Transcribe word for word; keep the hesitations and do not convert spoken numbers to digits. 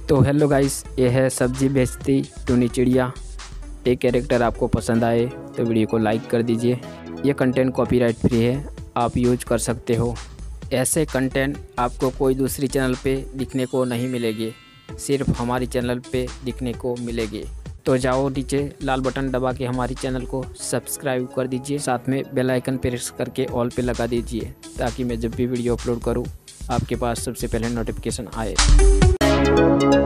तो hello guys, ये है सब्जी बेचती टूनी चिड़िया। ये कैरेक्टर आपको पसंद आए तो वीडियो को लाइक कर दीजिए। ये कंटेंट कॉपीराइट फ्री है, आप यूज कर सकते हो। ऐसे कंटेंट आपको कोई दूसरी चैनल पे दिखने को नहीं मिलेंगे, सिर्फ हमारी चैनल पे दिखने को मिलेंगे। तो जाओ नीचे लाल बटन दबा के हमारी चैनल को सब्सक्राइब कर दीजिए, साथ में बेल आइकन प्रेस करके ऑल पे लगा दीजिए, ताकि मैं जब भी वीडियो अपलोड करूँ आपके पास सबसे पहले नोटिफिकेशन आए।